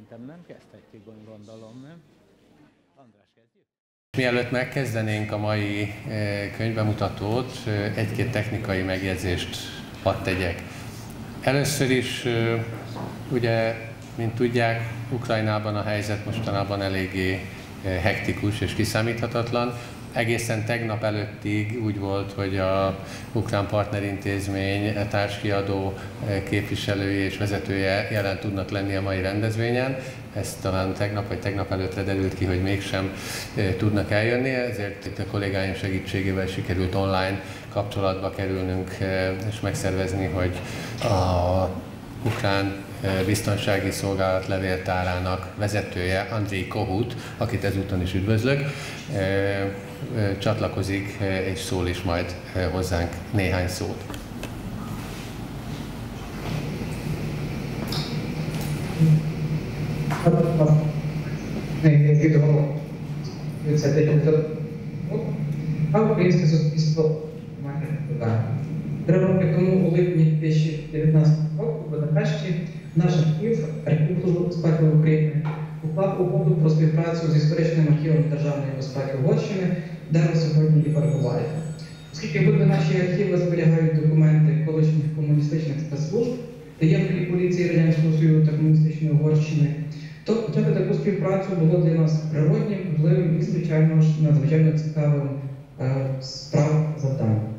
Szerintem nem kezdhetjük, gondolom, nem? András, kezdjük? Mielőtt megkezdenénk a mai könyvbemutatót, egy-két technikai megjegyzést hadd tegyek. Először is, ugye, mint tudják, Ukrajnában a helyzet mostanában eléggé hektikus és kiszámíthatatlan. Egészen tegnap előttig úgy volt, hogy a Ukrán Partnerintézmény társkiadó képviselője és vezetője jelen tudnak lenni a mai rendezvényen. Ez talán tegnap vagy tegnap előttre derült ki, hogy mégsem tudnak eljönni, ezért itt a kollégáim segítségével sikerült online kapcsolatba kerülnünk és megszervezni, hogy a Ukrán Biztonsági Szolgálat levéltárának vezetője, Andriy Kohut, akit ezúton is üdvözlök, csatlakozik és szól is majd hozzánk néhány szót. Українське суспільство має питання. 3 роки тому, у липні 2019 року, в Будапешті наш архів Служби безпеки України уклав угоду про співпрацю з історичним архівом Державної безпеки Угорщини, де ви сьогодні і перебуваєте. Оскільки обидва наші архіви зберігають документи колишніх комуністичних спецслужб, таємної поліції Радянського Союзу та комуністичної Угорщини, то почати таку співпрацю було для нас природнім, можливим і, звичайно ж, надзвичайно цікавим завданням.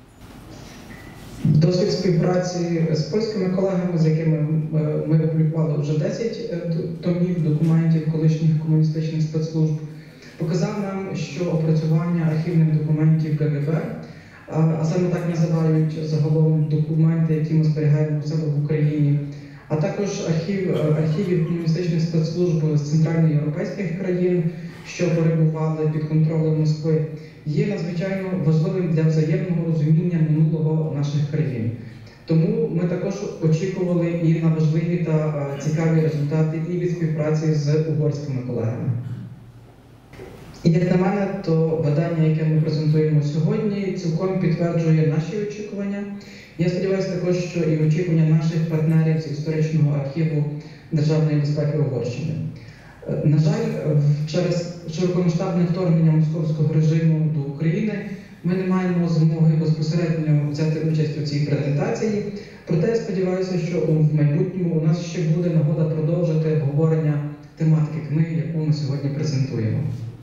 Досвід співпраці з польськими колегами, з якими ми опублікували вже 10 томів документів колишніх комуністичних спецслужб, показав нам, що опрацювання архівних документів КГБ, а саме так називають загалом документи, які ми зберігаємо у себе в Україні, а також архівів комуністичних спецслужб з центральноєвропейських країн, що перебували під контролем Москви, є надзвичайно важливим для взаємного розуміння минулого наших країн. Тому ми також очікували і на важливі та цікаві результати і від співпраці з угорськими колегами. І як на мене, то видання, яке ми презентуємо сьогодні, цілком підтверджує наші очікування. Я сподіваюся також, що і очікування наших партнерів з історичного архіву Державної безпеки Угорщини. На жаль, через широкомасштабне вторгнення московського режиму до України ми не маємо змоги безпосередньо взяти участь у цій презентації, проте я сподіваюся, що в майбутньому у нас ще буде нагода продовжити обговорення тематики книги, яку ми сьогодні презентуємо.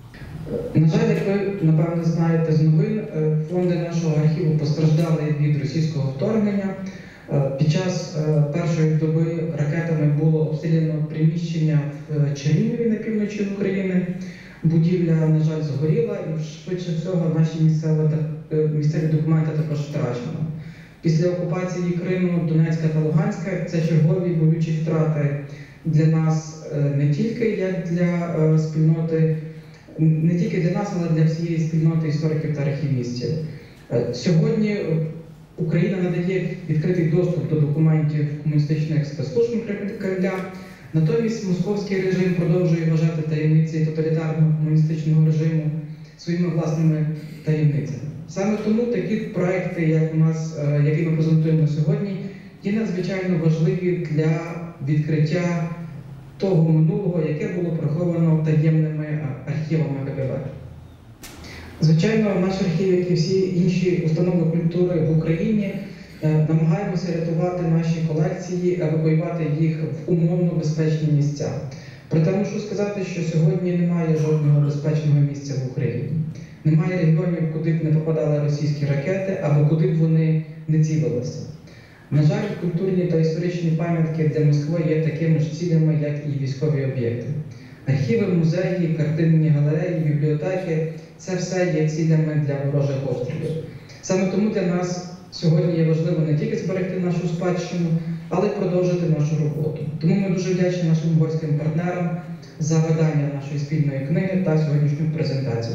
На жаль, як ви, напевно, знаєте з новин, фонди нашого архіву постраждали від російського вторгнення. Під час першої доби ракетами було обстріляно приміщення в Чернігові на півночі України. Будівля, на жаль, згоріла і швидше всього наші місцеві документи також втрачено. Після окупації Криму, Донецька та Луганська це чергові болючі втрати для нас не тільки як для спільноти, не тільки для нас, але для всієї спільноти істориків та архівістів. Сьогодні Україна надає відкритий доступ до документів комуністичних спецслужб Кремля, натомість московський режим продовжує вважати таємниці тоталітарного комуністичного режиму своїми власними таємницями. Саме тому такі проекти, як у нас, які ми презентуємо сьогодні, є надзвичайно важливі для відкриття того минулого, яке було приховано таємними архівами КГБ. Звичайно, наш архів, як і всі інші установи культури в Україні, намагаємося рятувати наші колекції, евакуювати їх в умовно безпечні місця. Проте мушу сказати, що сьогодні немає жодного безпечного місця в Україні. Немає регіонів, куди б не попадали російські ракети, або куди б вони не цілилися. На жаль, культурні та історичні пам'ятки для Москви є такими ж цілями, як і військові об'єкти. Архіви, музеї, картинні галереї, бібліотеки – це все є цілями для ворожих обстрілів. Саме тому для нас сьогодні є важливо не тільки зберегти нашу спадщину, але й продовжити нашу роботу. Тому ми дуже вдячні нашим угорським партнерам за видання нашої спільної книги та сьогоднішню презентацію.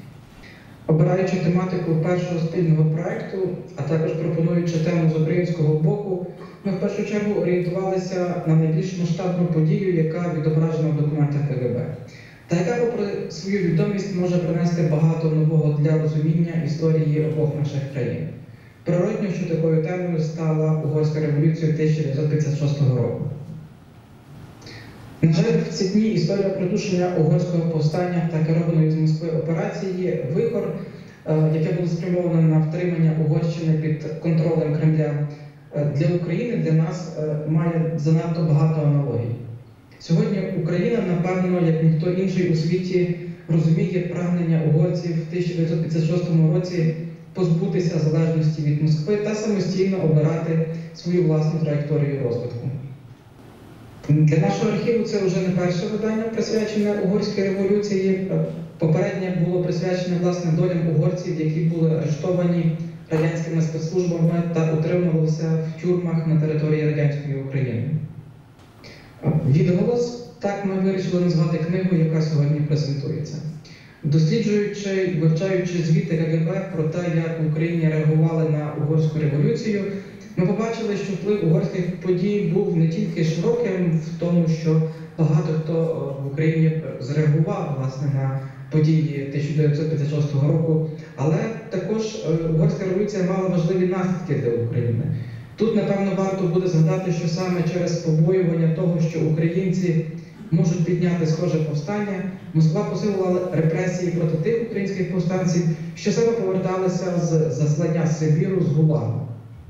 Обираючи тематику першого спільного проєкту, а також пропонуючи тему з українського боку, ми в першу чергу орієнтувалися на найбільш масштабну подію, яка відображена в документах КГБ, та яка, попри свою відомість, може принести багато нового для розуміння історії обох наших країн. Природньо, що такою темою стала Угорська революція 1956 року. На жаль, в ці дні історія придушення угорського повстання та керованої з Москви операції «Вихор», яке було спрямовано на втримання Угорщини під контролем Кремля, для України, для нас має занадто багато аналогій. Сьогодні Україна, напевно, як ніхто інший у світі, розуміє прагнення угорців в 1956 році позбутися залежності від Москви та самостійно обирати свою власну траєкторію розвитку. Для нашого архіву це вже не перше видання, присвячене угорській революції. Попереднє було присвячене, власне, долям угорців, які були арештовані радянськими спецслужбами та утримувалися в тюрмах на території радянської України. «Відголос» – так ми вирішили назвати книгу, яка сьогодні презентується. Досліджуючи і вивчаючи звіти КГБ про те, як в Україні реагували на угорську революцію, ми побачили, що вплив угорських подій був не тільки широким в тому, що багато хто в Україні зреагував, власне, на події 1956 року, але також угорська революція мала важливі наслідки для України. Тут, напевно, варто буде згадати, що саме через побоювання того, що українці можуть підняти схоже повстання, Москва посилила репресії проти тих українських повстанців, що саме поверталися з заслання Сибіру, з ГУЛАГу.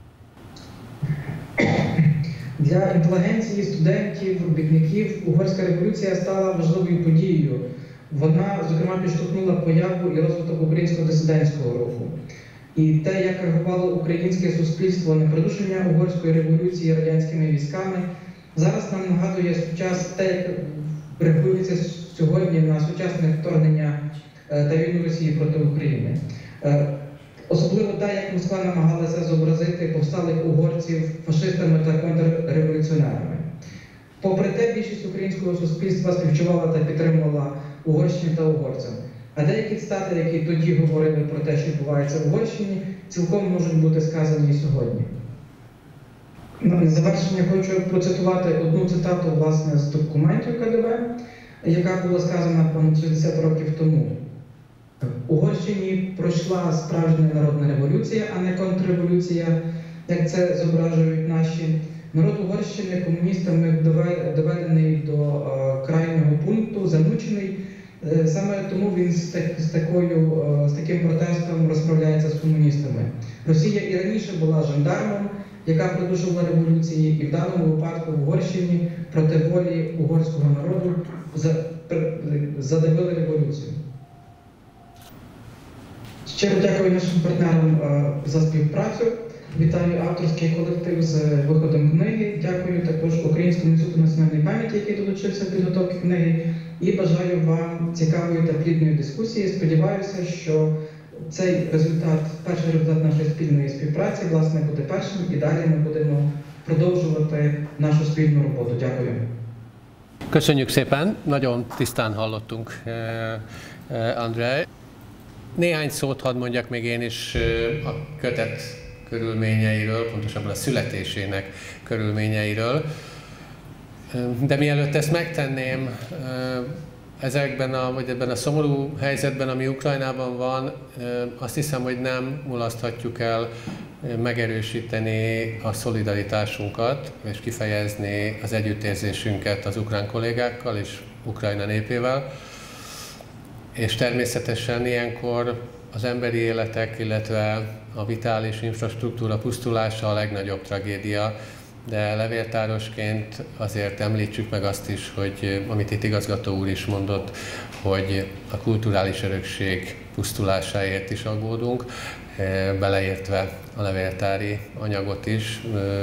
Для інтелігенції, студентів, робітників угорська революція стала важливою подією. Вона, зокрема, підштовхнула появу і розвиток українського дисидентського руху. І те, як реагувало українське суспільство на придушення угорської революції радянськими військами, зараз нам нагадує те, як реагується сьогодні на сучасне вторгнення та війну Росії проти України. Особливо те, як Москва намагалася зобразити повсталих угорців фашистами та контрреволюціонерами. Попри те, більшість українського суспільства співчувала та підтримувала Угорщині та угорцям. А деякі цитати, які тоді говорили про те, що відбувається в Угорщині, цілком можуть бути сказані і сьогодні. На завершення хочу процитувати одну цитату, власне, з документів КДБ, яка була сказана понад 60 років тому. В Угорщині пройшла справжня народна революція, а не контрреволюція, як це зображують наші. Народ Угорщини комуністами доведений до крайнього пункту, замучений. Саме тому він з таким протестом розправляється з комуністами. Росія і раніше була жандармом, яка придушувала революції, і в даному випадку в Угорщині проти волі угорського народу задавили революцію. Щиро дякую нашим партнерам за співпрацю. Вітаю авторський колектив з виходом книги. Дякую також Українському інституту національної пам'яті, який долучився до підготовки книги. І бажаю вам цікавої та плідної дискусії. Сподіваюся, що цей результат, перший результат нашої спільної співпраці, власне, буде першим. І далі ми будемо продовжувати нашу спільну роботу. Дякую. Köszönjük szépen, nagyon tisztán hallottunk, Andrej. Néhány szót hadd mondjak még én is a kötet körülményeiről, pontosabban a születésének körülményeiről. De mielőtt ezt megtenném, ebben a szomorú helyzetben, ami Ukrajnában van, azt hiszem, hogy nem mulaszthatjuk el megerősíteni a szolidaritásunkat, és kifejezni az együttérzésünket az ukrán kollégákkal és Ukrajna népével. És természetesen ilyenkor az emberi életek, illetve a vitális infrastruktúra pusztulása a legnagyobb tragédia, de levéltárosként azért említsük meg azt is, hogy amit itt igazgató úr is mondott, hogy a kulturális örökség pusztulásáért is aggódunk, beleértve a levéltári anyagot is.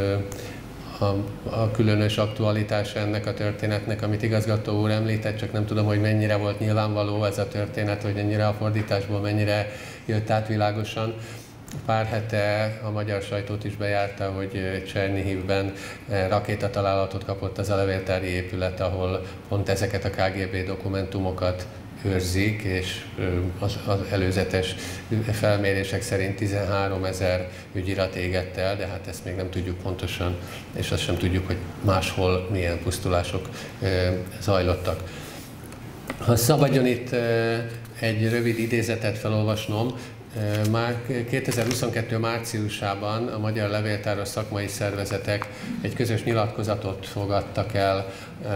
A különös aktualitás ennek a történetnek, amit igazgató úr említett, csak nem tudom, hogy mennyire volt nyilvánvaló ez a történet, hogy ennyire a fordításból mennyire jött át világosan. Pár hete a magyar sajtót is bejárta, hogy Csernihivben rakétatalálatot kapott az a levéltári épület, ahol pont ezeket a KGB dokumentumokat őrzik, és az előzetes felmérések szerint 13 000 ügyirat égett el, de hát ezt még nem tudjuk pontosan, és azt sem tudjuk, hogy máshol milyen pusztulások zajlottak. Ha szabadjon itt egy rövid idézetet felolvasnom, Már 2022. márciusában a magyar levéltáros szakmai szervezetek egy közös nyilatkozatot fogadtak el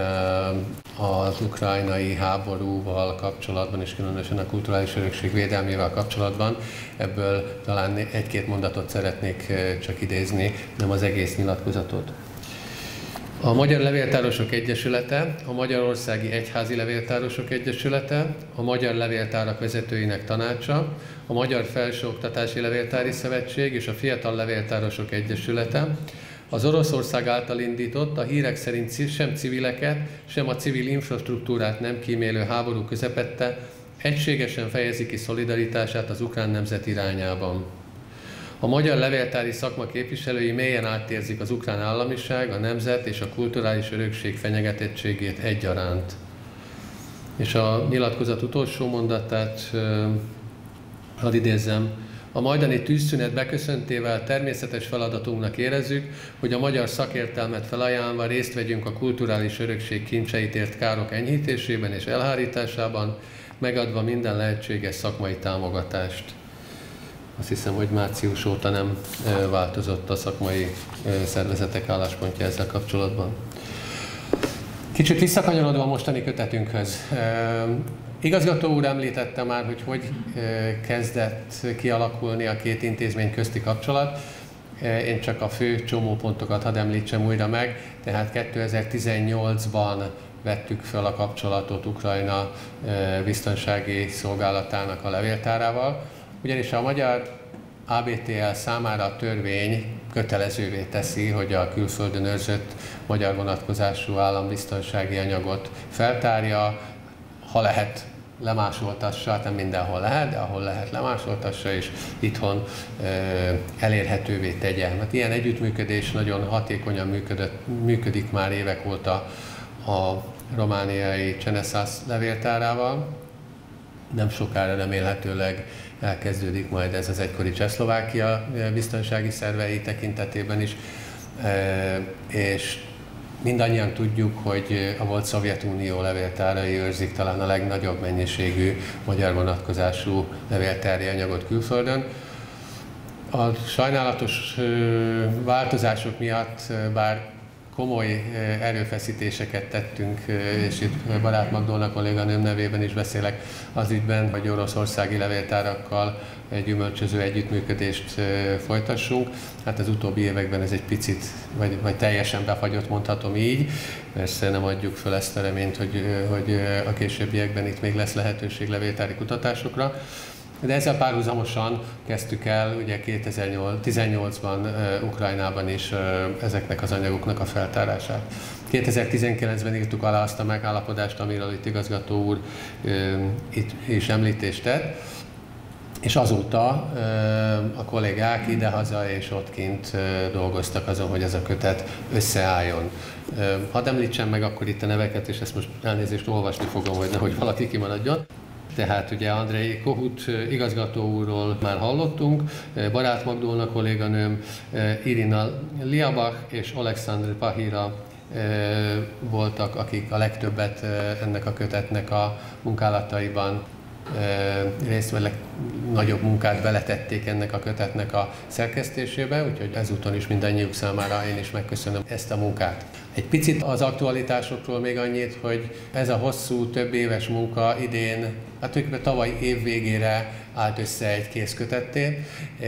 az ukrajnai háborúval kapcsolatban, és különösen a kulturális örökség védelmével kapcsolatban. Ebből talán egy-két mondatot szeretnék csak idézni, nem az egész nyilatkozatot. A Magyar Levéltárosok Egyesülete, a Magyarországi Egyházi Levéltárosok Egyesülete, a Magyar Levéltárak Vezetőinek Tanácsa, a Magyar Felsőoktatási Levéltári Szövetség és a Fiatal Levéltárosok Egyesülete az Oroszország által indított, a hírek szerint sem civileket, sem a civil infrastruktúrát nem kímélő háború közepette egységesen fejezi ki szolidaritását az ukrán nemzet irányában. A magyar levéltári szakma képviselői mélyen átérzik az ukrán államiság, a nemzet és a kulturális örökség fenyegetettségét egyaránt. És a nyilatkozat utolsó mondatát hadd idézzem. A majdani tűzszünet beköszöntével természetes feladatunknak érezzük, hogy a magyar szakértelmet felajánlva részt vegyünk a kulturális örökség kincseit ért károk enyhítésében és elhárításában, megadva minden lehetséges szakmai támogatást. Azt hiszem, hogy március óta nem változott a szakmai szervezetek álláspontja ezzel kapcsolatban. Kicsit visszakanyarodva a mostani kötetünkhöz. Igazgató úr említette már, hogy kezdett kialakulni a két intézmény közti kapcsolat. Én csak a fő csomópontokat hadd említsem újra meg. Tehát 2018-ban vettük fel a kapcsolatot Ukrajna biztonsági szolgálatának a levéltárával, ugyanis a magyar ABTL számára a törvény kötelezővé teszi, hogy a külföldön őrzött magyar vonatkozású állambiztonsági anyagot feltárja, ha lehet lemásoltassa, nem mindenhol lehet, de ahol lehet lemásoltassa, és itthon elérhetővé tegye. Mert ilyen együttműködés nagyon hatékonyan működik már évek óta a romániai Cseneszász levéltárával. Nem sokára remélhetőleg elkezdődik majd ez az egykori Csehszlovákia biztonsági szervei tekintetében is, és mindannyian tudjuk, hogy a volt Szovjetunió levéltárai őrzik talán a legnagyobb mennyiségű magyar vonatkozású levéltári anyagot külföldön. A sajnálatos változások miatt, bár komoly erőfeszítéseket tettünk, és itt Barát Magdolna kolléganőm nevében is beszélek az ügyben, hogy oroszországi levéltárakkal egy gyümölcsöző együttműködést folytassunk. Hát az utóbbi években ez egy picit, vagy teljesen befagyott, mondhatom így. Persze nem adjuk fel ezt a reményt, hogy a későbbiekben itt még lesz lehetőség levéltári kutatásokra. De ezzel párhuzamosan kezdtük el ugye 2018-ban Ukrajnában is ezeknek az anyagoknak a feltárását. 2019-ben írtuk alá azt a megállapodást, amiről itt igazgató úr itt is említést tett, és azóta a kollégák idehaza és ott kint dolgoztak azon, hogy ez a kötet összeálljon. Hadd említsem meg akkor itt a neveket, és ezt most elnézést olvasni fogom, hogy nehogy valaki kimaradjon. Tehát ugye Andrei Kohut igazgató úrról már hallottunk, Barát Magdolna kolléganőm, Irina Liabach és Alexandr Pahira voltak, akik a legtöbbet ennek a kötetnek a munkálataiban részt vett, nagyobb munkát beletették ennek a kötetnek a szerkesztésébe, úgyhogy ezúton is mindannyiuk számára én is megköszönöm ezt a munkát. Egy picit az aktualitásokról még annyit, hogy ez a hosszú, több éves munka idén, hát tulajdonképpen tavaly év végére állt össze egy készkötetté,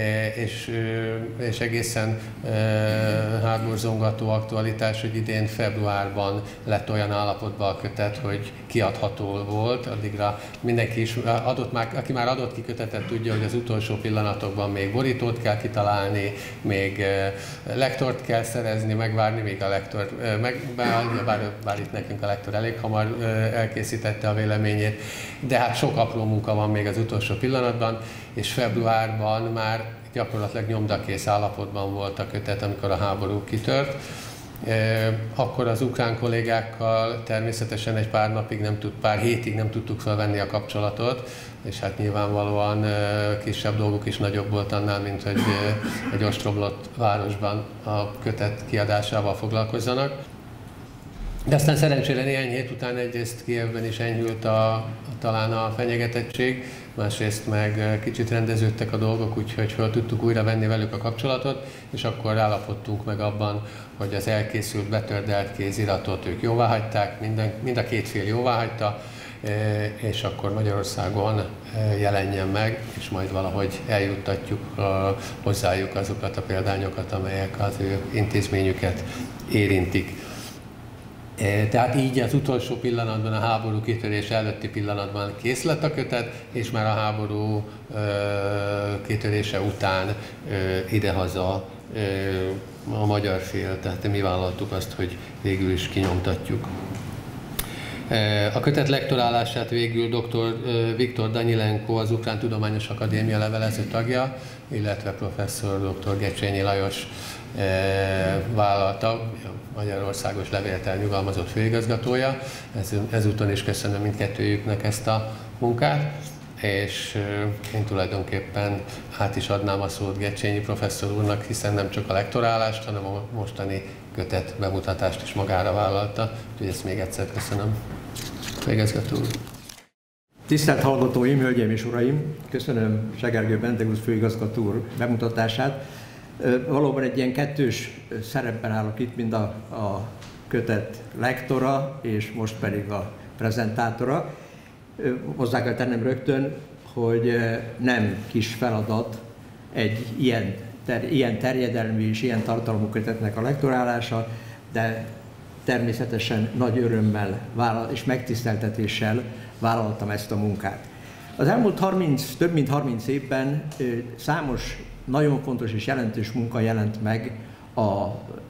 és egészen hátborzongató aktualitás, hogy idén februárban lett olyan állapotban a kötet, hogy kiadható volt, addigra mindenki is adott már, aki már adott ki kötetet, tudja, hogy az utolsó pillanatokban még borítót kell kitalálni, még lektort kell szerezni, megvárni, még a lektor bár itt nekünk a lektor elég hamar elkészítette a véleményét, de hát sok apró munka van még az utolsó pillanatban, és februárban már gyakorlatilag nyomdakész állapotban volt a kötet, amikor a háború kitört. Akkor az ukrán kollégákkal természetesen egy pár hétig nem tudtuk felvenni a kapcsolatot, és hát nyilvánvalóan kisebb dolguk is nagyobb volt annál, mint hogy egy ostromlott városban a kötet kiadásával foglalkozzanak. De aztán szerencsére néhány hét után egyrészt Kijevben is enyhült talán a fenyegetettség, másrészt meg kicsit rendeződtek a dolgok, úgyhogy fel tudtuk újra venni velük a kapcsolatot, és akkor állapodtunk meg abban, hogy az elkészült, betördelt kéziratot ők jóváhagyták, mind a két fél jóváhagyta, és akkor Magyarországon jelenjen meg, és majd valahogy eljuttatjuk hozzájuk azokat a példányokat, amelyek az ő intézményüket érintik. Tehát így az utolsó pillanatban, a háború kitörése előtti pillanatban kész lett a kötet, és már a háború kitörése után idehaza a magyar fél, tehát mi vállaltuk azt, hogy végül is kinyomtatjuk. A kötet lektorálását végül dr. Viktor Danyilenko, az Ukrán Tudományos Akadémia levelező tagja, illetve professzor dr. Gecsényi Lajos vállalta, Magyarországos Levéltár nyugalmazott főigazgatója. Ezúton is köszönöm mindkettőjüknek ezt a munkát, és én tulajdonképpen át is adnám a szót Gecsényi professzor úrnak, hiszen nem csak a lektorálást, hanem a mostani kötet bemutatást is magára vállalta, úgyhogy ezt még egyszer köszönöm. Főigazgató úr. Tisztelt hallgatóim, hölgyeim és uraim! Köszönöm Segergő Bentegusz főigazgató úr bemutatását. Valóban egy ilyen kettős szerepben állok itt, mind a kötet lektora, és most pedig a prezentátora. Hozzá kell tennem rögtön, hogy nem kis feladat egy ilyen terjedelmű és ilyen tartalmú kötetnek a lektorálása, de természetesen nagy örömmel és megtiszteltetéssel vállaltam ezt a munkát. Az elmúlt több mint 30 évben számos nagyon fontos és jelentős munka jelent meg a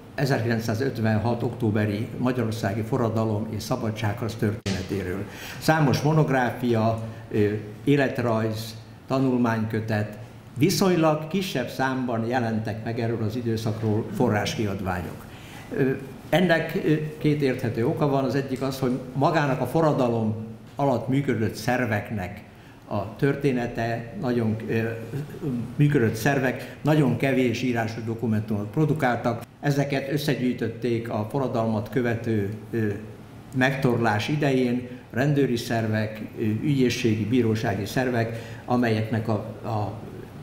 1956. októberi magyarországi forradalom és szabadságharc történetéről. Számos monográfia, életrajz, tanulmánykötet, viszonylag kisebb számban jelentek meg erről az időszakról forráskiadványok. Ennek két érthető oka van, az egyik az, hogy magának a forradalom alatt működött szerveknek a története, működött szervek nagyon kevés írású dokumentumot produkáltak. Ezeket összegyűjtötték a forradalmat követő megtorlás idején rendőri szervek, ügyészségi, bírósági szervek, amelyeknek a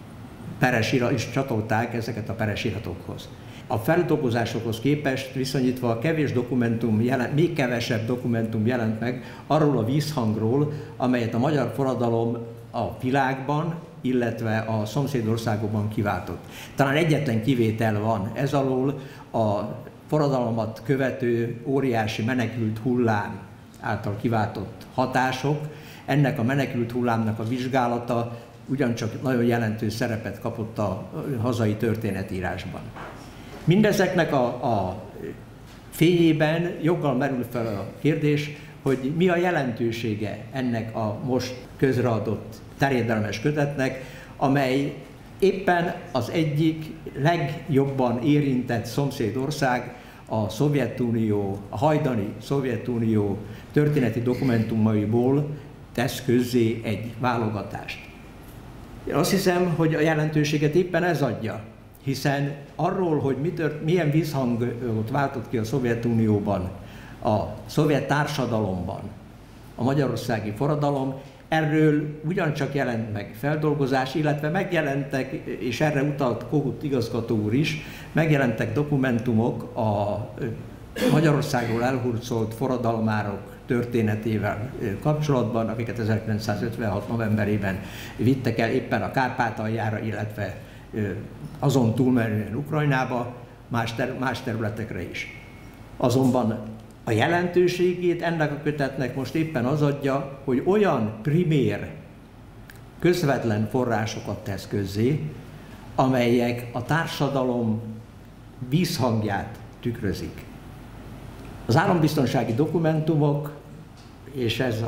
és csatolták ezeket a peres iratokhoz. A feldolgozásokhoz képest viszonyítva a kevés dokumentum még kevesebb dokumentum jelent meg arról a vízhangról, amelyet a magyar forradalom a világban, illetve a szomszédországokban kiváltott. Talán egyetlen kivétel van ez alól, a forradalmat követő óriási menekült hullám által kiváltott hatások. Ennek a menekült hullámnak a vizsgálata ugyancsak nagyon jelentős szerepet kapott a hazai történetírásban. Mindezeknek a fényében joggal merül fel a kérdés, hogy mi a jelentősége ennek a most közreadott terjedelmes kötetnek, amely éppen az egyik legjobban érintett szomszédország, a Szovjetunió, a hajdani Szovjetunió történeti dokumentumaiból tesz közzé egy válogatást. Én azt hiszem, hogy a jelentőséget éppen ez adja, hiszen arról, hogy milyen vízhangot váltott ki a Szovjetunióban, a szovjet társadalomban a magyarországi forradalom, erről ugyancsak jelent meg feldolgozás, illetve megjelentek, és erre utalt Kohut igazgató úr is, megjelentek dokumentumok a Magyarországról elhurcolt forradalmárok történetével kapcsolatban, akiket 1956. novemberében vittek el éppen a Kárpátaljára, illetve azon túlmenően Ukrajnába, más területekre is. Azonban a jelentőségét ennek a kötetnek most éppen az adja, hogy olyan primér, közvetlen forrásokat tesz közzé, amelyek a társadalom vízhangját tükrözik. Az állambiztonsági dokumentumok, és ez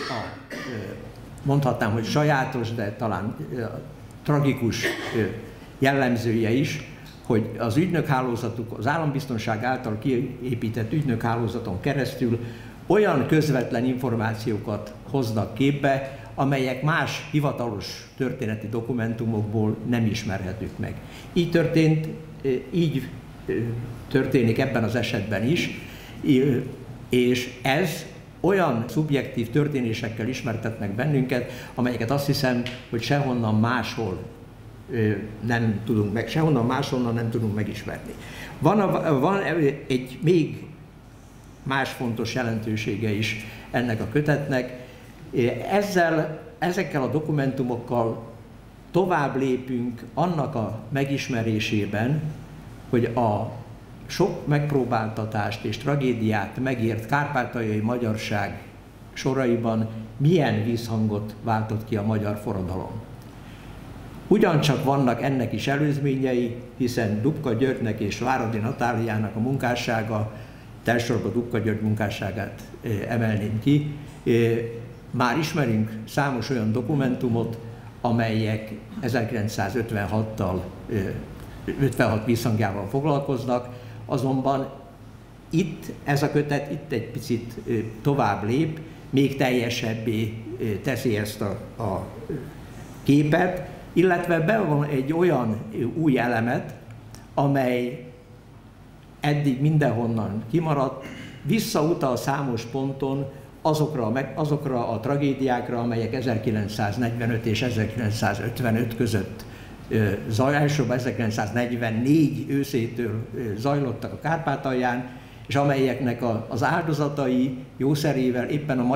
mondhatnám, hogy sajátos, de talán tragikus jellemzője is, hogy az ügynökhálózatuk, az állambiztonság által kiépített ügynökhálózaton keresztül olyan közvetlen információkat hoznak képbe, amelyek más hivatalos történeti dokumentumokból nem ismerhetők meg. Így történik ebben az esetben is. És ez olyan szubjektív történésekkel ismertet meg bennünket, amelyeket azt hiszem, hogy sehonnan máshol nem tudunk megismerni. Van egy még más fontos jelentősége is ennek a kötetnek. Ezekkel a dokumentumokkal tovább lépünk annak a megismerésében, hogy a sok megpróbáltatást és tragédiát megért kárpátaljai magyarság soraiban milyen vízhangot váltott ki a magyar forradalom. Ugyancsak vannak ennek is előzményei, hiszen Dubka Györgynek és Váradi Natáliának a munkássága, elsősorban Dubka György munkásságát emelném ki. Már ismerünk számos olyan dokumentumot, amelyek 1956 vízhangjával foglalkoznak, azonban itt ez a kötet itt egy picit tovább lép, még teljesebbé teszi ezt a képet, illetve bevon egy olyan új elemet, amely eddig mindenhonnan kimaradt, visszautal számos ponton azokra a tragédiákra, amelyek 1945 és 1955 között elsősorban 1944 őszétől zajlottak a Kárpátalján, és amelyeknek az áldozatai jószerével éppen a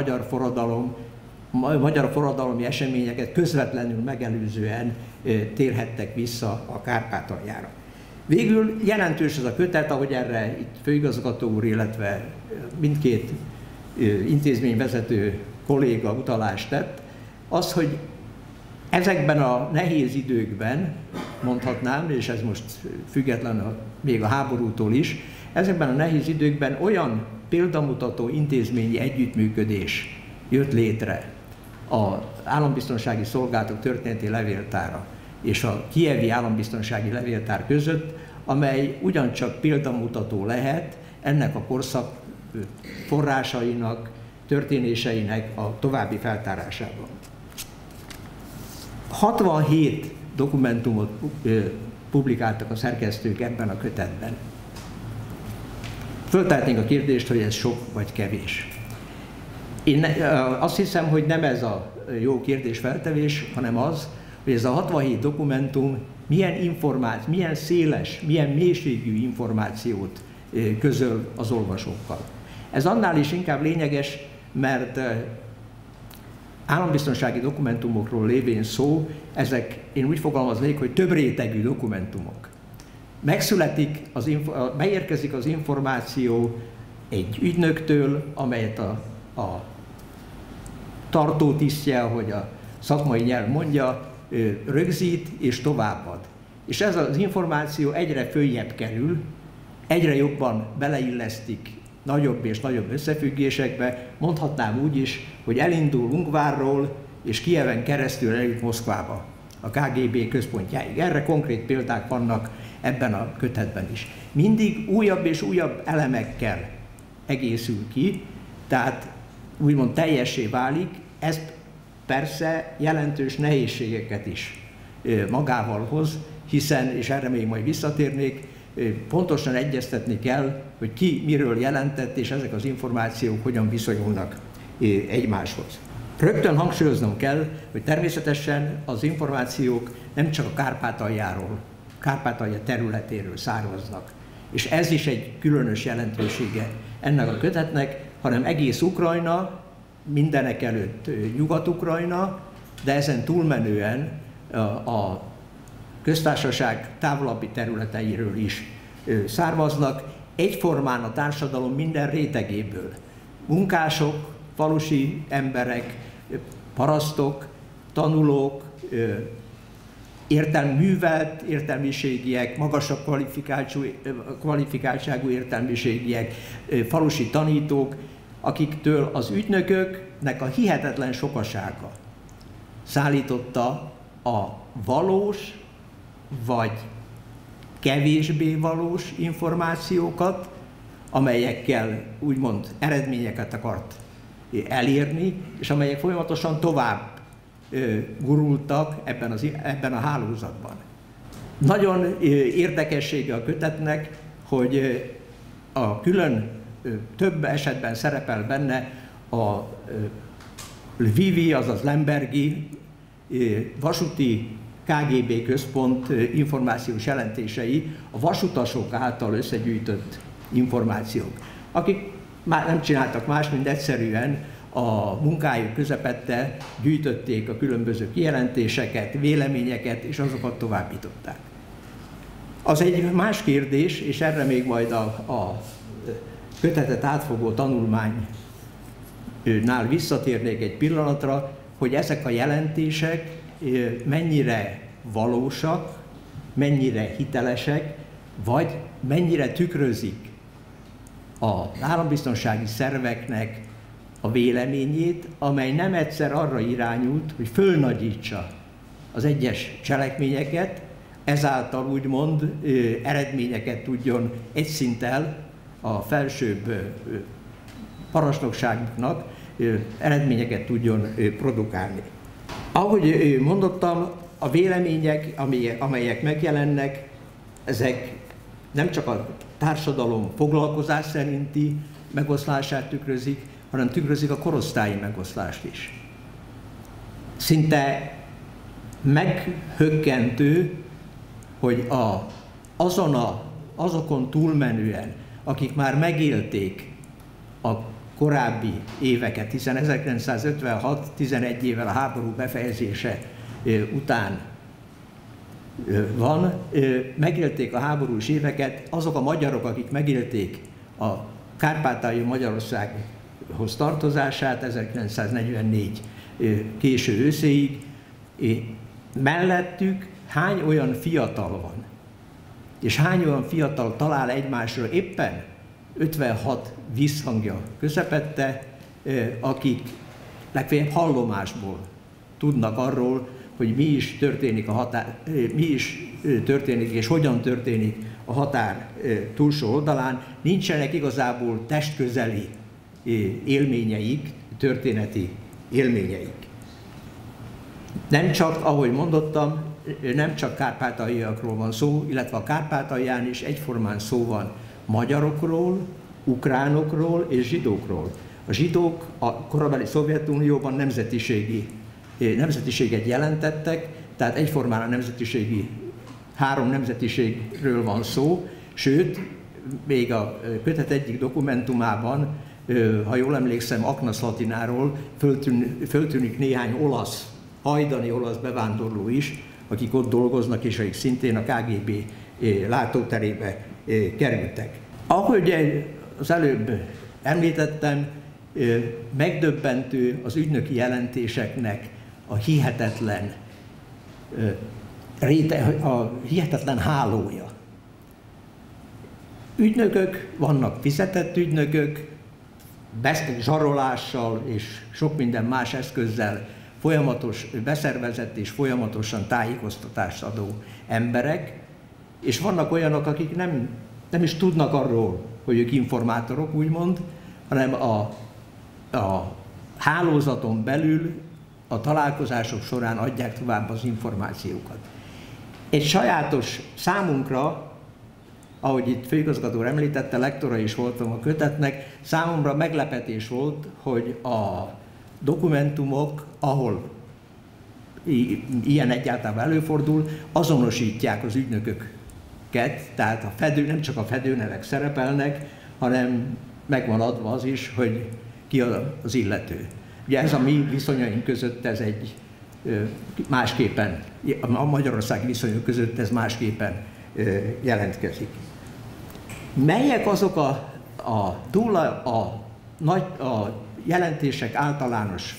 magyar forradalmi eseményeket közvetlenül megelőzően térhettek vissza a Kárpátaljára. Végül jelentős ez a kötet, ahogy erre itt főigazgató úr, illetve mindkét intézményvezető kolléga utalást tett, az, hogy ezekben a nehéz időkben, mondhatnám, és ez most független még a háborútól is, ezekben a nehéz időkben olyan példamutató intézményi együttműködés jött létre az Állambiztonsági Szolgálatok Történeti Levéltára és a Kijevi Állambiztonsági Levéltár között, amely ugyancsak példamutató lehet ennek a korszak forrásainak, történéseinek a további feltárásában. 67 dokumentumot publikáltak a szerkesztők ebben a kötetben. Föltehetnénk a kérdést, hogy ez sok vagy kevés. Én azt hiszem, hogy nem ez a jó kérdésfeltevés, hanem az, hogy ez a 67 dokumentum milyen széles, milyen mélységű információt közöl az olvasókkal. Ez annál is inkább lényeges, mert állambiztonsági dokumentumokról lévén szó, ezek, én úgy fogalmaznék, hogy több rétegű dokumentumok. Beérkezik az információ egy ügynöktől, amelyet a tartótisztje, ahogy a szakmai nyelv mondja, rögzít és továbbad. És ez az információ egyre följebb kerül, egyre jobban beleillesztik nagyobb és nagyobb összefüggésekbe, mondhatnám úgy is, hogy elindul Ungvárról, és Kijeven keresztül eljut Moszkvába, a KGB központjáig. Erre konkrét példák vannak ebben a kötetben is. Mindig újabb és újabb elemekkel egészül ki, tehát úgymond teljessé válik, ez persze jelentős nehézségeket is magával hoz, hiszen, és erre még majd visszatérnék, pontosan egyeztetni kell, hogy ki miről jelentett, és ezek az információk hogyan viszonyulnak egymáshoz. Rögtön hangsúlyoznom kell, hogy természetesen az információk nem csak a Kárpátaljáról, Kárpátalja területéről származnak, és ez is egy különös jelentősége ennek a kötetnek, hanem egész Ukrajna, mindenekelőtt Nyugat-Ukrajna, de ezen túlmenően a köztársaság távolabbi területeiről is származnak, egyformán a társadalom minden rétegéből. Munkások, falusi emberek, parasztok, tanulók, művelt értelmiségiek, magasabb kvalifikáltságú értelmiségiek, falusi tanítók, akiktől az ügynököknek a hihetetlen sokasága szállította a valós vagy kevésbé valós információkat, amelyekkel úgymond eredményeket akart elérni, és amelyek folyamatosan tovább gurultak ebben a hálózatban. Nagyon érdekessége a kötetnek, hogy a külön több esetben szerepel benne a Lvivi, azaz Lembergi vasúti KGB központ információs jelentései, a vasutasok által összegyűjtött információk, akik már nem csináltak más, mint egyszerűen a munkájuk közepette gyűjtötték a különböző kijelentéseket, véleményeket, és azokat továbbították. Az egy más kérdés, és erre még majd a kötetet átfogó tanulmánynál visszatérnék egy pillanatra, hogy ezek a jelentések mennyire valósak, mennyire hitelesek, vagy mennyire tükrözik az állambiztonsági szerveknek a véleményét, amely nem egyszer arra irányult, hogy fölnagyítsa az egyes cselekményeket, ezáltal úgymond eredményeket tudjon egy szinttel a felsőbb parancsnokságnak eredményeket tudjon produkálni. Ahogy mondottam, a vélemények, amelyek megjelennek, ezek nem csak a társadalom foglalkozás szerinti megoszlását tükrözik, hanem tükrözik a korosztályi megoszlást is. Szinte meghökkentő, hogy azokon túlmenően, akik már megélték a korábbi éveket, hiszen 1956, 11 évvel a háború befejezése után van, megélték a háborús éveket, azok a magyarok, akik megélték a Kárpátaljai Magyarországhoz tartozását 1944 késő őszéig, mellettük hány olyan fiatal van, és hány olyan fiatal talál egymásra éppen 56 vízhangja közepette, akik legfeljebb hallomásból tudnak arról, hogy mi is történik és hogyan történik a határ túlsó oldalán. Nincsenek igazából testközeli élményeik, történeti élményeik. Nem csak, ahogy mondottam, nem csak kárpátaljakról van szó, illetve a Kárpátalján is egyformán szó van magyarokról, ukránokról és zsidókról. A zsidók a korabeli Szovjetunióban nemzetiséget jelentettek, tehát egyformán a három nemzetiségről van szó, sőt, még a kötet egyik dokumentumában, ha jól emlékszem, Aknasz Latináról föltűnik néhány hajdani olasz bevándorló is, akik ott dolgoznak, és akik szintén a KGB látóterébe kerültek. Ahogy az előbb említettem, megdöbbentő az ügynöki jelentéseknek a hihetetlen hálója. Ügynökök, vannak fizetett ügynökök, zsarolással és sok minden más eszközzel folyamatos beszervezett és folyamatosan tájékoztatást adó emberek, és vannak olyanok, akik nem is tudnak arról, hogy ők informátorok, úgymond, hanem a hálózaton belül a találkozások során adják tovább az információkat. Egy sajátos számunkra, ahogy itt főigazgató említette, lektora is voltam a kötetnek, számomra meglepetés volt, hogy a dokumentumok, ahol ilyen egyáltalán előfordul, azonosítják az ügynököket, tehát nem csak a fedőnevek szerepelnek, hanem megvan adva az is, hogy ki az illető. Ugye ez a mi viszonyaink között ez egy másképpen, a magyarországi viszonyok között ez másképpen jelentkezik. Melyek azok a jelentések általános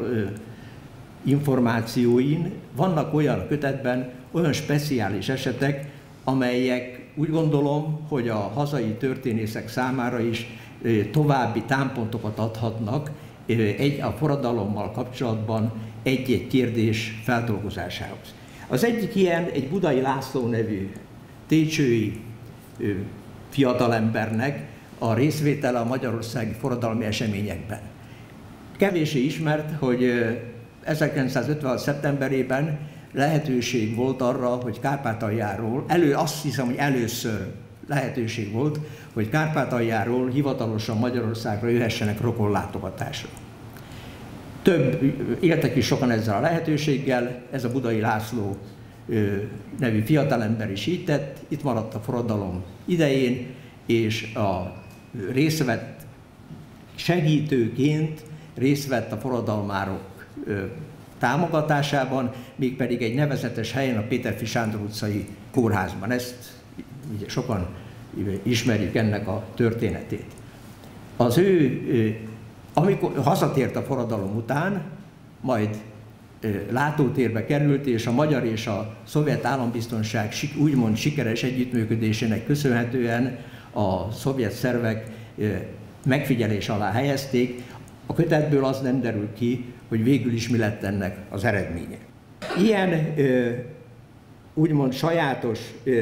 információin, vannak olyan kötetben, olyan speciális esetek, amelyek úgy gondolom, hogy a hazai történészek számára is további támpontokat adhatnak a forradalommal kapcsolatban egy-egy kérdés feldolgozásához. Az egyik ilyen egy Budai László nevű técsői fiatalembernek a részvétele a magyarországi forradalmi eseményekben. Kevéssé ismert, hogy 1956. szeptemberében lehetőség volt arra, hogy Kárpátaljáról, azt hiszem, hogy először lehetőség volt, hogy Kárpátaljáról hivatalosan Magyarországra jöhessenek rokonlátogatásra. Éltek is sokan ezzel a lehetőséggel, ez a Budai László nevű fiatalember is így tett, itt maradt a forradalom idején, és részt vett segítőként, részt vett a forradalmárok támogatásában, mégpedig egy nevezetes helyen, a Péterfi Sándor utcai kórházban. Ezt ugye sokan ismerjük ennek a történetét. Amikor hazatért a forradalom után, majd látótérbe került, és a magyar és a szovjet állambiztonság úgymond sikeres együttműködésének köszönhetően a szovjet szervek megfigyelés alá helyezték. A kötetből az nem derül ki, hogy végül is mi lett ennek az eredménye. Ilyen úgymond sajátos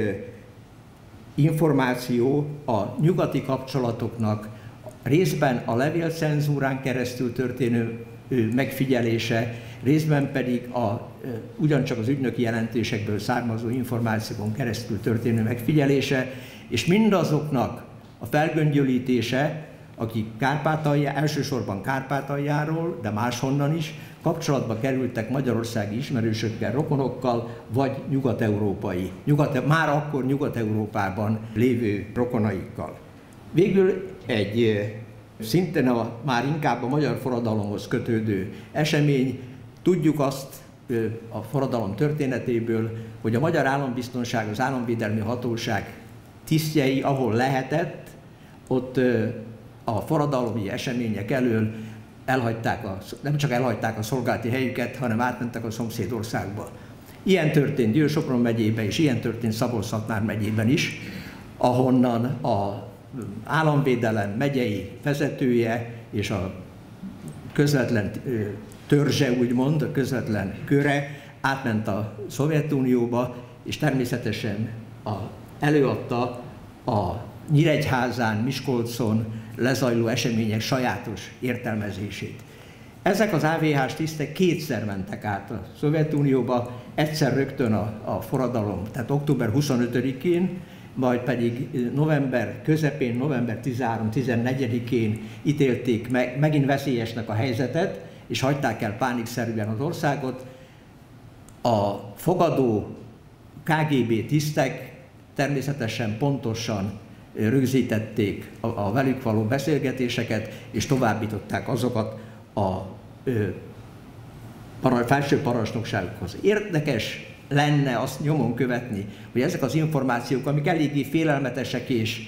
információ a nyugati kapcsolatoknak részben a levélcenzúrán keresztül történő megfigyelése, részben pedig ugyancsak az ügynöki jelentésekből származó információkon keresztül történő megfigyelése, és mindazoknak a felgöngyölítése, akik elsősorban Kárpátaljáról, de máshonnan is kapcsolatba kerültek magyarországi ismerősökkel, rokonokkal, vagy már akkor Nyugat-Európában lévő rokonaikkal. Végül egy szintén már inkább a magyar forradalomhoz kötődő esemény, tudjuk azt a forradalom történetéből, hogy a Magyar Állambiztonság, az Államvédelmi Hatóság tisztjei, ahol lehetett, ott a forradalomi események elől nem csak elhagyták a szolgálati helyüket, hanem átmentek a szomszédországba. Ilyen történt Győr-Sopron megyében, és ilyen történt Szabolcs-Szatmár megyében is, ahonnan az államvédelem megyei vezetője és a közvetlen törzse, úgymond, a közvetlen köre átment a Szovjetunióba, és természetesen előadta a Nyíregyházán, Miskolcon lezajló események sajátos értelmezését. Ezek az AVH-s tisztek kétszer mentek át a Szovjetunióba, egyszer rögtön a forradalom, tehát október 25-én, majd pedig november közepén, november 13-14-én ítélték meg megint veszélyesnek a helyzetet, és hagyták el pánikszerűen az országot. A fogadó KGB tisztek természetesen pontosan rögzítették a velük való beszélgetéseket, és továbbították azokat a felső parancsnokságokhoz. Érdekes lenne azt nyomon követni, hogy ezek az információk, amik eléggé félelmetesek és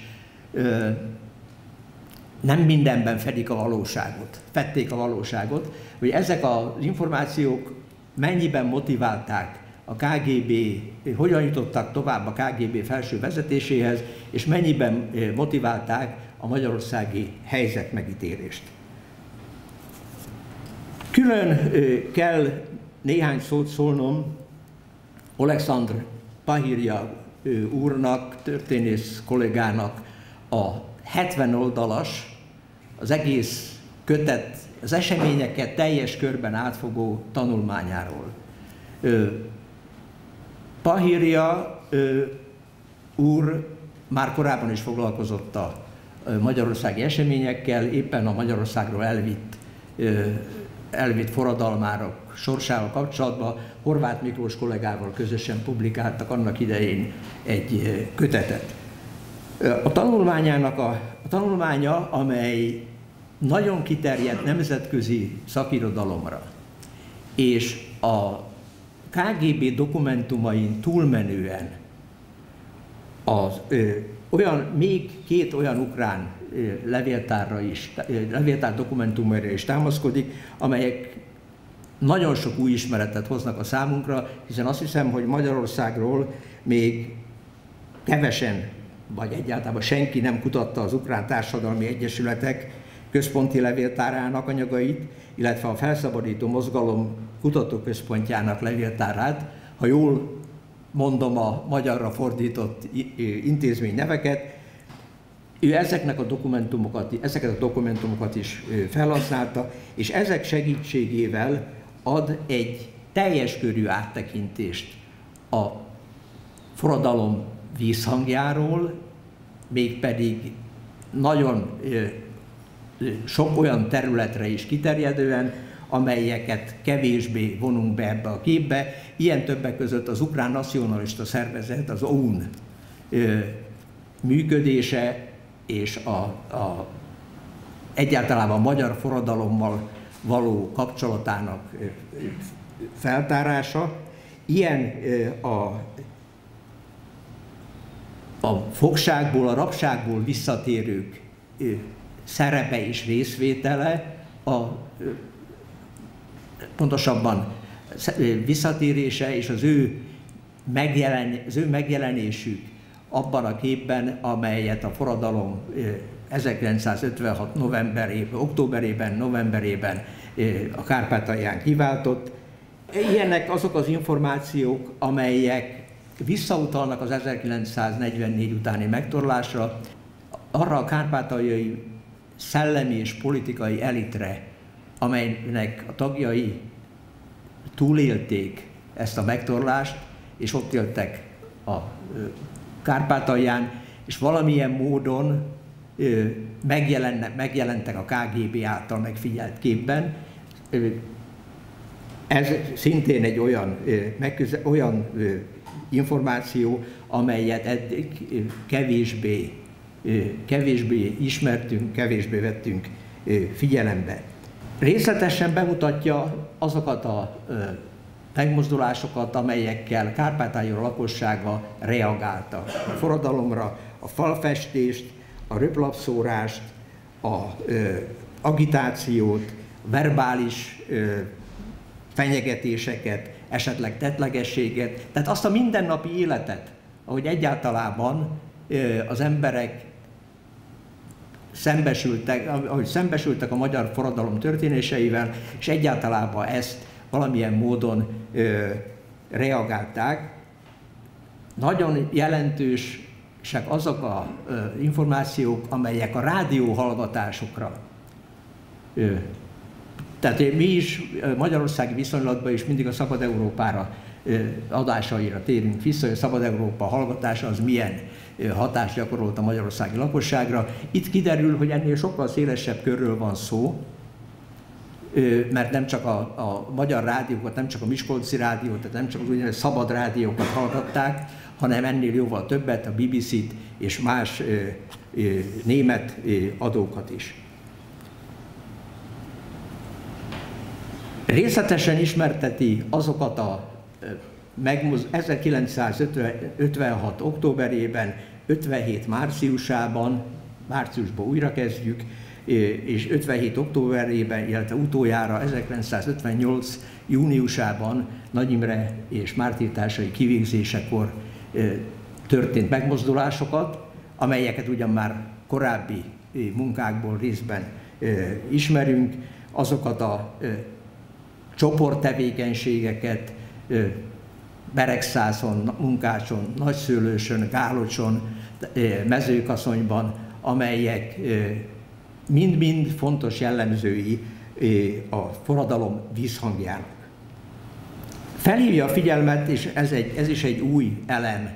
nem mindenben fették a valóságot, hogy ezek az információk mennyiben motiválták a KGB, hogyan jutottak tovább a KGB felső vezetéséhez, és mennyiben motiválták a magyarországi helyzet megítélést. Külön kell néhány szót szólnom Oleksandr Pahirja úrnak, történész kollégának a 70 oldalas, az egész kötet, az eseményeket teljes körben átfogó tanulmányáról. Pahirja úr már korábban is foglalkozott a magyarországi eseményekkel, éppen a Magyarországról elvitt forradalmárok sorsával kapcsolatban Horváth Miklós kollégával közösen publikáltak annak idején egy kötetet. A tanulmánya, amely nagyon kiterjedt nemzetközi szakirodalomra, és a KGB dokumentumain túlmenően még két olyan ukrán levéltár dokumentumra is támaszkodik, amelyek nagyon sok új ismeretet hoznak a számunkra, hiszen azt hiszem, hogy Magyarországról még kevesen, vagy egyáltalán senki nem kutatta az Ukrán Társadalmi Egyesületek központi levéltárának anyagait, illetve a Felszabadító Mozgalom kutatóközpontjának levéltárát, ha jól mondom a magyarra fordított intézmény neveket. Ő ezeket a dokumentumokat is felhasználta, és ezek segítségével ad egy teljes körű áttekintést a forradalom vízhangjáról, mégpedig nagyon sok olyan területre is kiterjedően, amelyeket kevésbé vonunk be ebbe a képbe. Ilyen többek között az ukrán nacionalista szervezet, az OUN működése és egyáltalán a magyar forradalommal való kapcsolatának feltárása. Ilyen a fogságból, a rabságból visszatérők szerepe és részvétele, pontosabban visszatérése és az ő megjelenésük abban a képben, amelyet a forradalom 1956. októberében, novemberében a Kárpátalján kiváltott. Ilyenek azok az információk, amelyek visszautalnak az 1944 utáni megtorlásra, arra a kárpátaljai szellemi és politikai elitre, amelynek a tagjai túlélték ezt a megtorlást, és ott éltek a Kárpátalján, és valamilyen módon megjelentek a KGB által megfigyelt képben. Ez szintén egy olyan információ, amelyet eddig kevésbé ismertünk, kevésbé vettünk figyelembe. Részletesen bemutatja azokat a megmozdulásokat, amelyekkel Kárpátalja lakossága reagálta a forradalomra, a falfestést, a röplapszórást, a agitációt, verbális fenyegetéseket, esetleg tettlegességet, tehát azt a mindennapi életet, ahogy egyáltalában az emberek szembesültek a magyar forradalom történéseivel, és egyáltalában ezt valamilyen módon reagálták. Nagyon jelentősek azok az információk, amelyek a rádióhallgatásokra, tehát mi is magyarországi viszonylatban is mindig a Szabad Európára adásaira térünk vissza, hogy a Szabad Európa hallgatása az milyen hatást gyakorolt a magyarországi lakosságra. Itt kiderül, hogy ennél sokkal szélesebb körről van szó, mert nem csak a magyar rádiókat, nem csak a miskolci rádiót, tehát nem csak az úgynevezett szabad rádiókat hallgatták, hanem ennél jóval többet, a BBC-t és más német adókat is. Részletesen ismerteti azokat a 1956. októberében, 57. márciusban újra kezdjük, és 57. októberében, illetve utoljára 1958. júniusában Nagy Imre és mártírtársai kivégzésekor történt megmozdulásokat, amelyeket ugyan már korábbi munkákból részben ismerünk, azokat a csoporttevékenységeket Beregszászon, Munkácson, Nagyszőlősön, Gálocson, Mezőkaszonyban, amelyek mind-mind fontos jellemzői a forradalom vízhangjának. Felhívja a figyelmet, és ez is egy új elem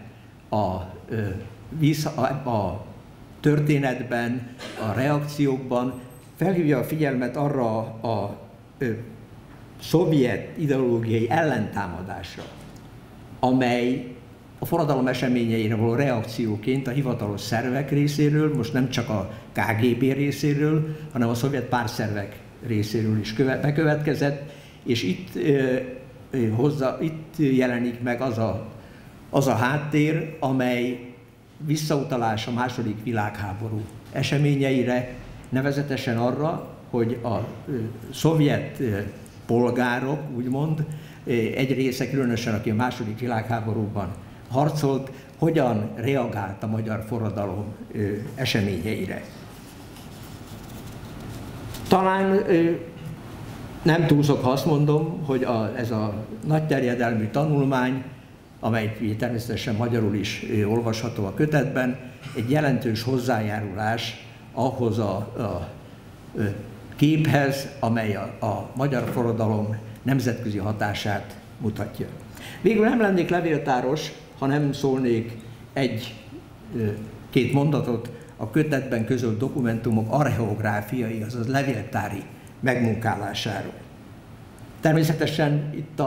a történetben, a reakciókban, felhívja a figyelmet arra a szovjet ideológiai ellentámadásra, amely a forradalom eseményeire való reakcióként a hivatalos szervek részéről, most nem csak a KGB részéről, hanem a szovjet pártszervek részéről is bekövetkezett, és itt jelenik meg az a háttér, amely visszautalás a II. Világháború eseményeire, nevezetesen arra, hogy a szovjet polgárok, úgymond, egy része különösen, aki a II. Világháborúban harcolt, hogyan reagált a magyar forradalom eseményeire. Talán nem túlzok, ha azt mondom, hogy ez a nagy terjedelmű tanulmány, amely természetesen magyarul is olvasható a kötetben, egy jelentős hozzájárulás ahhoz a képhez, amely a magyar forradalom nemzetközi hatását mutatja. Végül nem lennék levéltáros, ha nem szólnék egy két mondatot a kötetben közölt dokumentumok archeográfiai, azaz levéltári megmunkálásáról. Természetesen itt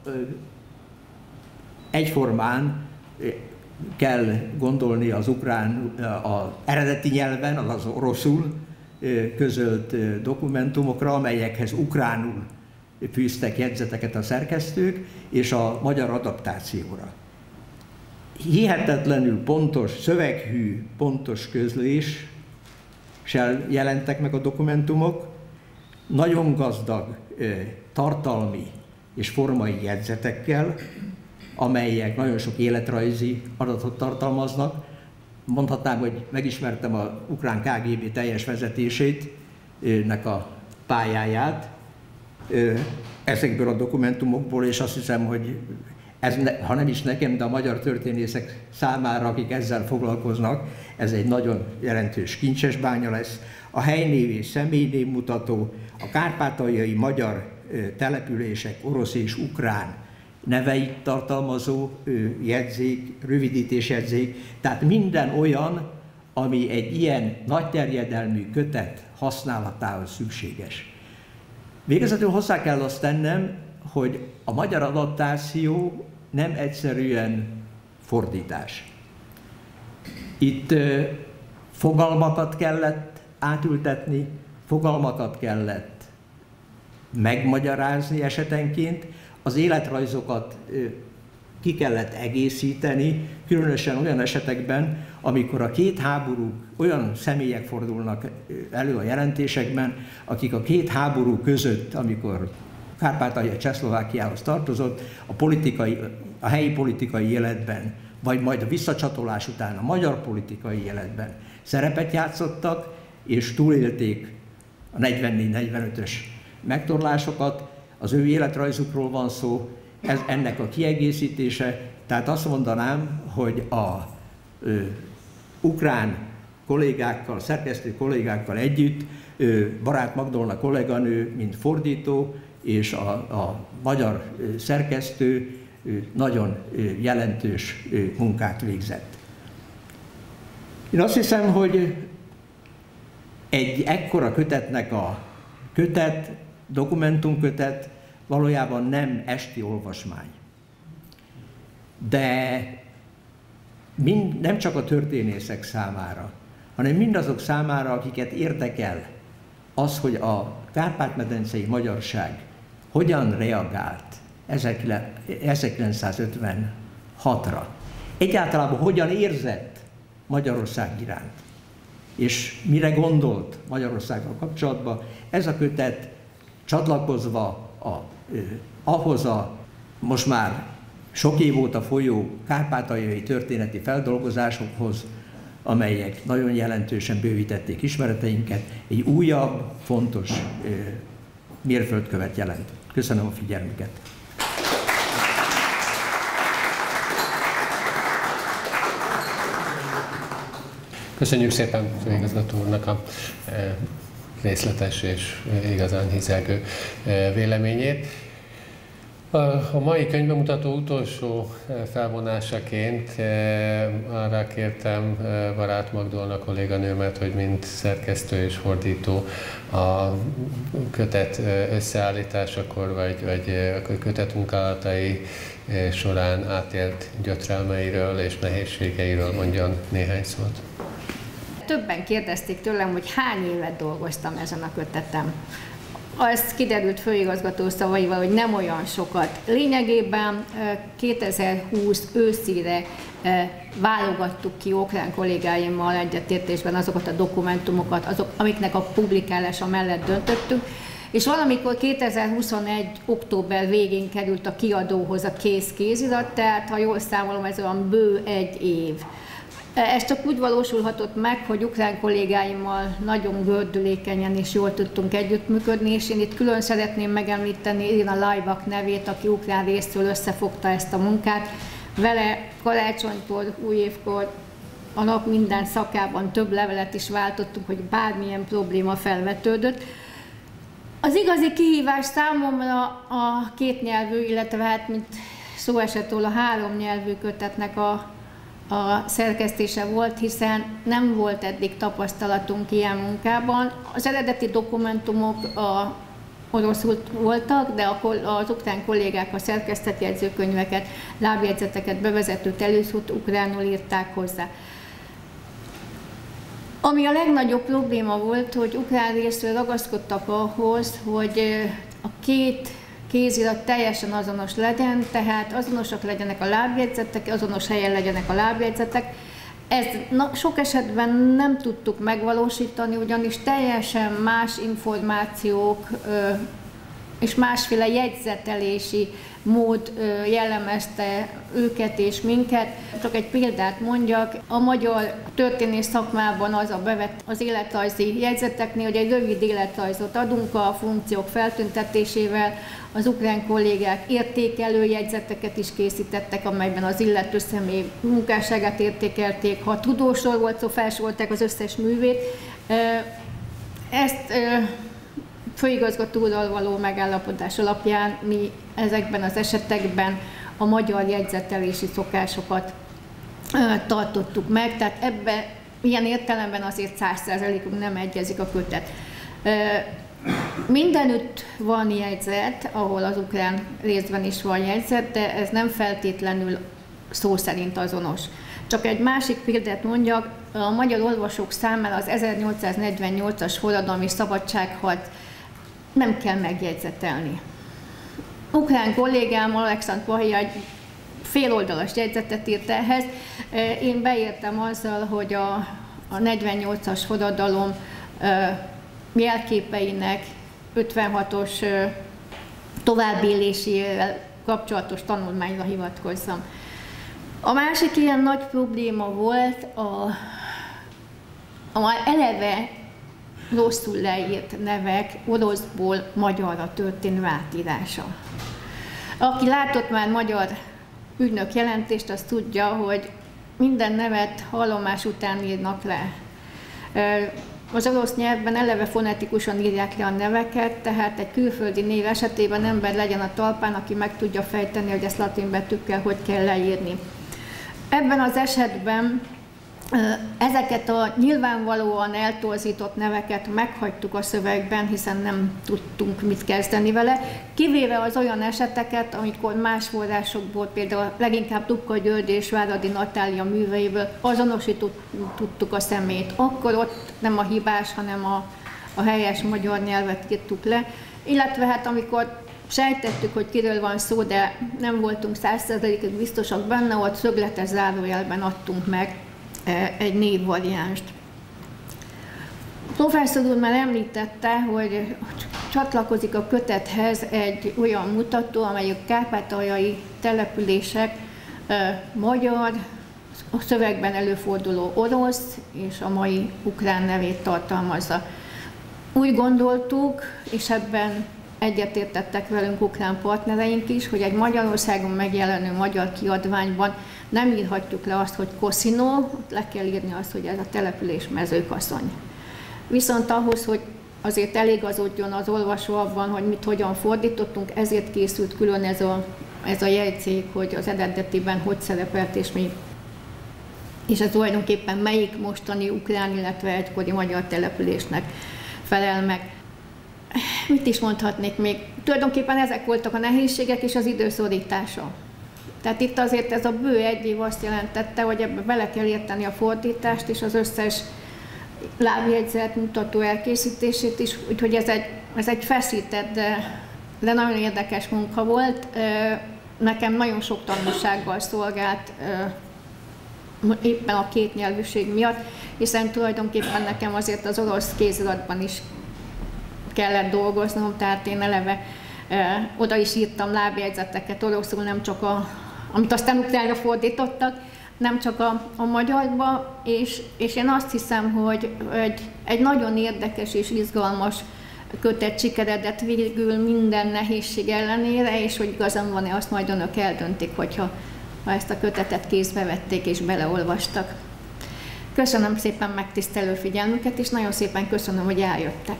egyformán kell gondolni az eredeti nyelven, az oroszul közölt dokumentumokra, amelyekhez ukránul fűztek jegyzeteket a szerkesztők, és a magyar adaptációra. Hihetetlenül pontos, szöveghű, pontos közléssel jelentek meg a dokumentumok, nagyon gazdag tartalmi és formai jegyzetekkel, amelyek nagyon sok életrajzi adatot tartalmaznak. Mondhatnám, hogy megismertem az ukrán KGB teljes vezetését, nek a pályáját ezekből a dokumentumokból, és azt hiszem, hogy ez, ha nem is nekem, de a magyar történészek számára, akik ezzel foglalkoznak, ez egy nagyon jelentős kincsesbánya lesz. A helynév és személynév mutató, a kárpátaljai magyar települések orosz és ukrán neveit tartalmazó jegyzék, rövidítésjegyzék, tehát minden olyan, ami egy ilyen nagy terjedelmű kötet használatához szükséges. Végezetül hozzá kell azt tennem, hogy a magyar adaptáció nem egyszerűen fordítás. Itt fogalmakat kellett átültetni, fogalmakat kellett megmagyarázni esetenként, az életrajzokat ki kellett egészíteni, különösen olyan esetekben, amikor a két háború, olyan személyek fordulnak elő a jelentésekben, akik a két háború között, amikor Kárpátalja Csehszlovákiához tartozott, a helyi politikai életben, vagy majd a visszacsatolás után a magyar politikai életben szerepet játszottak, és túlélték a 44-45-ös megtorlásokat. Az ő életrajzukról van szó, ez ennek a kiegészítése, tehát azt mondanám, hogy a ukrán kollégákkal, szerkesztő kollégákkal együtt Barát Magdolna kolléganő, mint fordító, és a magyar szerkesztő nagyon jelentős munkát végzett. Én azt hiszem, hogy egy ekkora kötetnek dokumentumkötet valójában nem esti olvasmány. De nem csak a történészek számára, hanem mindazok számára, akiket érdekel az, hogy a kárpát-medencei magyarság hogyan reagált 1956-ra. Egyáltalán hogyan érzett Magyarország iránt, és mire gondolt Magyarországgal kapcsolatban. Ez a kötet csatlakozva ahhoz a most már sok év óta folyó kárpátaljai történeti feldolgozásokhoz, amelyek nagyon jelentősen bővítették ismereteinket, egy újabb, fontos mérföldkövet jelent. Köszönöm a figyelmüket! Köszönjük szépen főigazgató úrnak a részletes és igazán hizelgő véleményét. A mai könyvbemutató utolsó felvonásaként arra kértem Barát Magdolna kolléganőmet, hogy mint szerkesztő és fordító a kötet összeállításakor, vagy a kötet munkálatai során átélt gyötrelmeiről és nehézségeiről mondjon néhány szót. Többen kérdezték tőlem, hogy hány évet dolgoztam ezen a kötetem. Az kiderült főigazgató szavaival, hogy nem olyan sokat. Lényegében 2020 őszére válogattuk ki ukrán kollégáimmal egyetértésben azokat a dokumentumokat, amiknek a publikálása mellett döntöttünk, és valamikor 2021. október végén került a kiadóhoz a kézirat, tehát ha jól számolom, ez olyan bő egy év. Ez csak úgy valósulhatott meg, hogy ukrán kollégáimmal nagyon gördülékenyen és jól tudtunk együttműködni, és én itt külön szeretném megemlíteni Irina Lajbak nevét, aki ukrán részről összefogta ezt a munkát. Vele karácsonytól, újévkor a nap minden szakában több levelet is váltottunk, hogy bármilyen probléma felvetődött. Az igazi kihívás számomra a kétnyelvű, illetve hát mint szó esett róla, 3 nyelvű kötetnek a a szerkesztése volt, hiszen nem volt eddig tapasztalatunk ilyen munkában. Az eredeti dokumentumok oroszul voltak, de az ukrán kollégák a szerkesztett jegyzőkönyveket, lábjegyzeteket, bevezetőt, előszót ukránul írták hozzá. Ami a legnagyobb probléma volt, hogy ukrán részről ragaszkodtak ahhoz, hogy a két kézirat teljesen azonos legyen, tehát azonosak legyenek a lábjegyzetek, azonos helyen legyenek a lábjegyzetek. Ezt sok esetben nem tudtuk megvalósítani, ugyanis teljesen más információk és másféle jegyzetelési mód jellemezte őket és minket. Csak egy példát mondjak, a magyar történész szakmában az a bevett az életrajzi jegyzeteknél, hogy egy rövid életrajzot adunk a funkciók feltüntetésével, az ukrán kollégák értékelő jegyzeteket is készítettek, amelyben az illető személy munkásságát értékelték, ha tudósról volt szó, felsorolták az összes művét. Ezt főigazgató úrral való megállapodás alapján mi ezekben az esetekben a magyar jegyzetelési szokásokat tartottuk meg, tehát ilyen értelemben azért 100%-ig nem egyezik a kötet. Mindenütt van jegyzet, ahol az ukrán részben is van jegyzet, de ez nem feltétlenül szó szerint azonos. Csak egy másik példát mondjak, a magyar olvasók számára az 1848-as forradalmi szabadságharc nem kell megjegyzetelni. Ukrán kollégám, Alexandr Pahia egy féloldalas jegyzetet írt ehhez. Én beírtam azzal, hogy a 48-as forradalom jelképeinek 56-os továbbélésével kapcsolatos tanulmányra hivatkozzam. A másik ilyen nagy probléma volt a már eleve rosszul leírt nevek oroszból magyarra történő átírása. Aki látott már magyar ügynök jelentést, az tudja, hogy minden nevet hallomás után írnak le. Az orosz nyelvben eleve fonetikusan írják le a neveket, tehát egy külföldi név esetében ember legyen a talpán, aki meg tudja fejteni, hogy ezt latin betűkkel hogy kell leírni. Ebben az esetben ezeket a nyilvánvalóan eltorzított neveket meghagytuk a szövegben, hiszen nem tudtunk mit kezdeni vele, kivéve az olyan eseteket, amikor más forrásokból, például leginkább Dubka György és Váradi Natália műveiből azonosítottuk a személyt. Akkor ott nem a hibás, hanem a helyes magyar nyelvet írtuk le, illetve hát amikor sejtettük, hogy kiről van szó, de nem voltunk 100%-ig biztosak benne, ott szögletes zárójelben adtunk meg egy névvariánst. Professzor úr már említette, hogy csatlakozik a kötethez egy olyan mutató, amely a kárpátaljai települések magyar, a szövegben előforduló orosz és a mai ukrán nevét tartalmazza. Úgy gondoltuk, és ebben egyetértettek velünk ukrán partnereink is, hogy egy Magyarországon megjelenő magyar kiadványban nem írhatjuk le azt, hogy Koszino, le kell írni azt, hogy ez a település Mezőkaszony. Viszont ahhoz, hogy azért eligazodjon az olvasó abban, hogy mit hogyan fordítottunk, ezért készült külön ez a jegyzék, hogy az eredetiben hogy szerepelt, és ez tulajdonképpen melyik mostani ukrán, illetve egykori magyar településnek felel meg. Mit is mondhatnék még? Tulajdonképpen ezek voltak a nehézségek és az időszorítása. Tehát itt azért ez a bő egy év azt jelentette, hogy ebbe bele kell érteni a fordítást és az összes lábjegyzet mutató elkészítését is, úgyhogy ez egy feszített, de nagyon érdekes munka volt. Nekem nagyon sok tanulsággal szolgált éppen a kétnyelvűség miatt, hiszen tulajdonképpen nekem azért az orosz kéziratban is kellett dolgoznom, tehát én eleve oda is írtam lábjegyzeteket oroszul, nem csak amit aztán ukránra fordítottak, nem csak a magyarba, és én azt hiszem, hogy egy nagyon érdekes és izgalmas kötet sikeredett végül minden nehézség ellenére, és hogy igazán van-e, azt majd önök eldöntik, hogyha ezt a kötetet kézbe vették és beleolvastak. Köszönöm szépen megtisztelő figyelmüket, és nagyon szépen köszönöm, hogy eljöttek.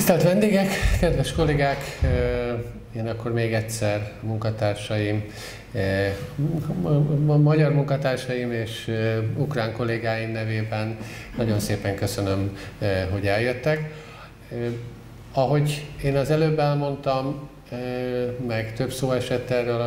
Tisztelt vendégek, kedves kollégák, én akkor még egyszer munkatársaim, magyar munkatársaim és ukrán kollégáim nevében nagyon szépen köszönöm, hogy eljöttek. Ahogy én az előbb elmondtam, meg több szó esett erről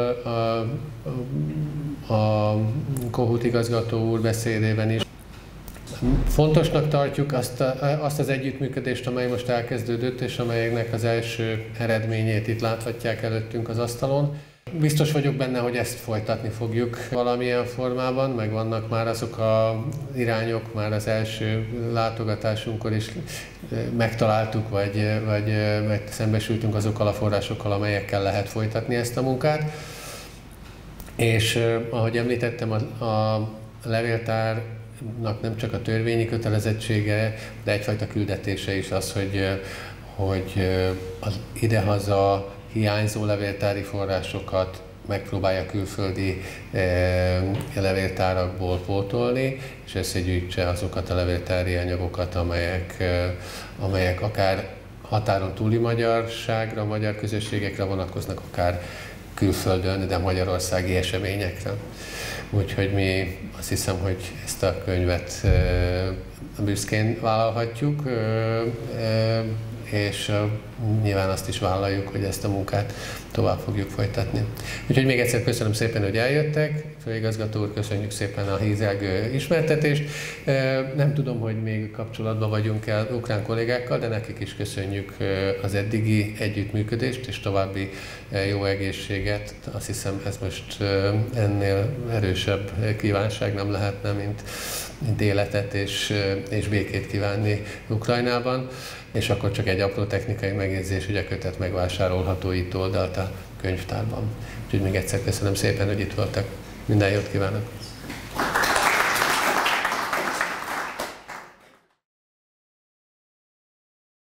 a Kohut igazgató úr beszédében is. Fontosnak tartjuk azt az együttműködést, amely most elkezdődött, és amelynek az első eredményét itt láthatják előttünk az asztalon. Biztos vagyok benne, hogy ezt folytatni fogjuk valamilyen formában, meg vannak már azok az irányok, már az első látogatásunkkor is megtaláltuk, vagy szembesültünk azokkal a forrásokkal, amelyekkel lehet folytatni ezt a munkát. És ahogy említettem, a levéltárnak nem csak a törvényi kötelezettsége, de egyfajta küldetése is az, hogy az idehaza hiányzó levéltári forrásokat megpróbálja külföldi levéltárakból pótolni, és összegyűjtse azokat a levéltári anyagokat, amelyek akár határon túli magyarságra, magyar közösségekre vonatkoznak, akár külföldön, de magyarországi eseményekre. Úgyhogy mi azt hiszem, hogy ezt a könyvet büszkén vállalhatjuk, és nyilván azt is vállaljuk, hogy ezt a munkát tovább fogjuk folytatni. Úgyhogy még egyszer köszönöm szépen, hogy eljöttek. Főigazgató úr, köszönjük szépen a hízelgő ismertetést. Nem tudom, hogy még kapcsolatban vagyunk-e ukrán kollégákkal, de nekik is köszönjük az eddigi együttműködést és további jó egészséget. Azt hiszem, ez most ennél erősebb kívánság nem lehetne, mint életet és békét kívánni Ukrajnában. És akkor csak egy apró technikai megjegyzés, hogy a kötet megvásárolható itt oldalt a könyvtárban. Úgyhogy még egyszer köszönöm szépen, hogy itt voltak. Minden jót kívánok!